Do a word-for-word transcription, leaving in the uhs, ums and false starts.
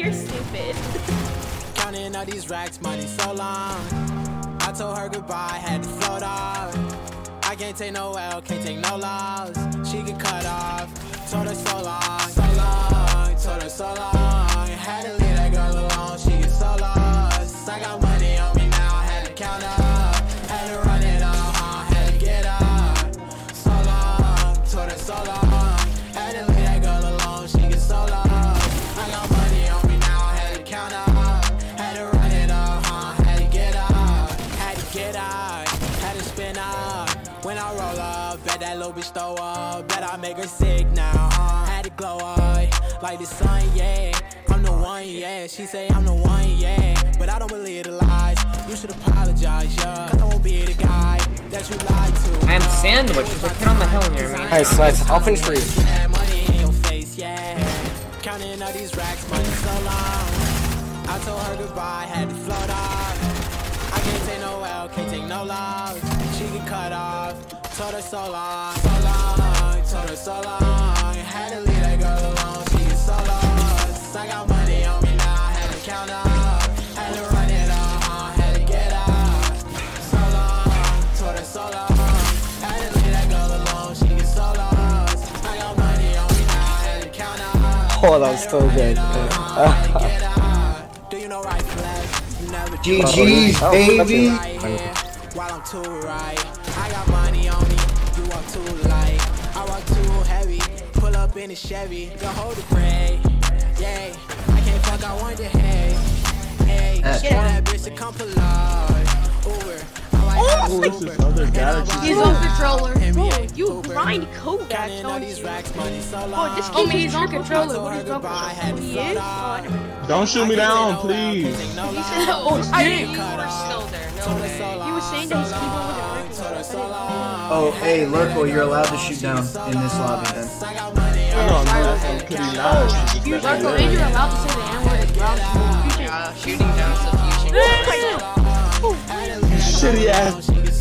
You're stupid. Counting all these racks, money so long. I told her goodbye, had to float off. I can't take no L, can't take no loss. She get cut off. Told her so long, so long. Told her so long. Had to leave that girl alone, she get so lost. I got money on me now, had to count up. Had to run it up, uh, had to get up. So long, told her so long. Had to leave that girl alone, she get so lost. I got money on me now, had to count up. Had to run it up, uh, had to get up. Had to get up, had to spin up. When I roll up, bet that little bitch throw up. Bet I make her sick now, uh, had to glow up. Like the sun, yeah, I'm the one, yeah. She say I'm the one, yeah, but I don't believe the lies. You should apologize, yeah, cause I won't be the guy that you lied to. I am sandwiched, but get on the hill near me. Nice, nice. I'll finish for you. Money in your face, yeah. Counting all these racks, money so long. I told her goodbye, had to float off. I can't take no L, can't take no loss. She get cut off. Told her so long, so long. Told her so long. Had to leave that girl alone, she get so lost. I got money on me now, had to count up. Had to run it up, uh, had to get up. So long, told her so long. Had to leave that girl alone, she get so lost. I got money on me now, had to count up. Oh, that was so good. Do you know right flash? You never G G's, baby. While I'm too right, I got money on me. You walk too light, I walk too heavy. Pull up in a Chevy, the hold the brake. Yeah, I can't fuck, I want the hay. Hey, Uh, get that bitch to come for love. Uber, I like Oh, Uber. this is other galaxy. He's on controller. N B A, Bro, you Uber. grind Kodak, Counting all don't these you? racks, money so long. Oh, this kid is on controller. What are you talking about? Oh, he is? Oh, I never knew. Don't shoot me down, please. He said, oh, I didn't. You were still there. No way. He was saying that his keyboard wasn't working. Oh, hey, Lurkle, you're allowed to shoot down in this lobby then. I know I'm doing that. Could he not? You, Marco, and you're allowed to say the N-word as well. Yeah, shooting down subfusion. Shitty ass.